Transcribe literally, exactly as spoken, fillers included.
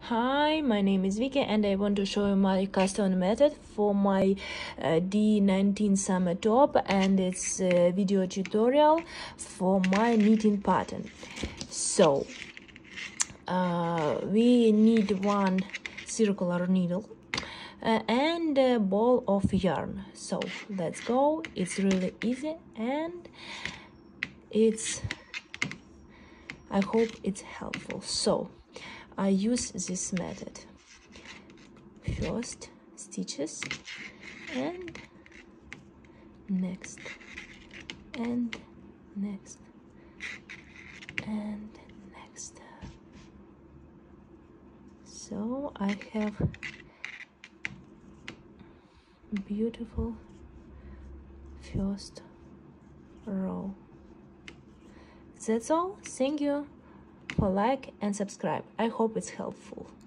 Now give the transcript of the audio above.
Hi, my name is Vicky and I want to show you my custom method for my uh, D nineteen summer top, and it's a video tutorial for my knitting pattern. So uh, we need one circular needle uh, and a ball of yarn. So let's go. It's really easy and it's I hope it's helpful. So I use this method. First stitches and next and next and next. So I have beautiful first row. That's all. Thank you for like and subscribe. I hope it's helpful.